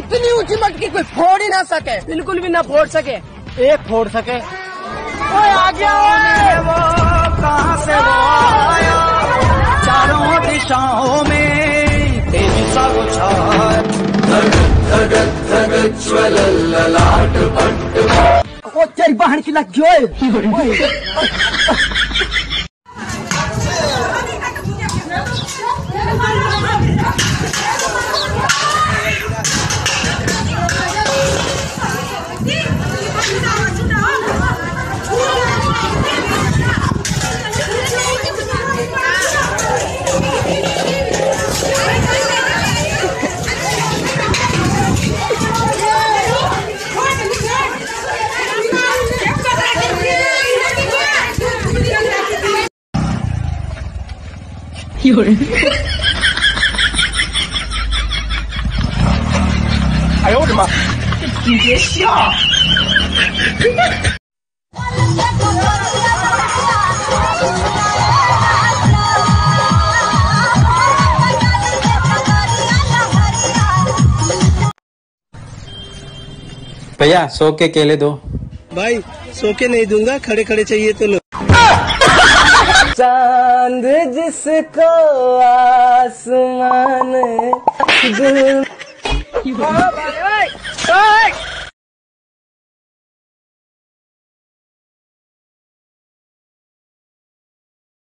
इतनी ऊंची मटकी कोई फोड़ ही ना सके, बिल्कुल भी ना फोड़ सके। एक फोड़ सके। ओए आ गया वो, कहाँ से वो आया, चारों दिशाओं में तेरी सा वो छाया। धगत धगत ज्वलल ललाट पट। ओ तेरी बहन की लग गई।哎呦我的妈！你别笑。 भैया 100 के केले दो। भाई 100 के नहीं दूंगा, खड़े खड़े चाहिए तो लो। चांद जिसको आसमान दिल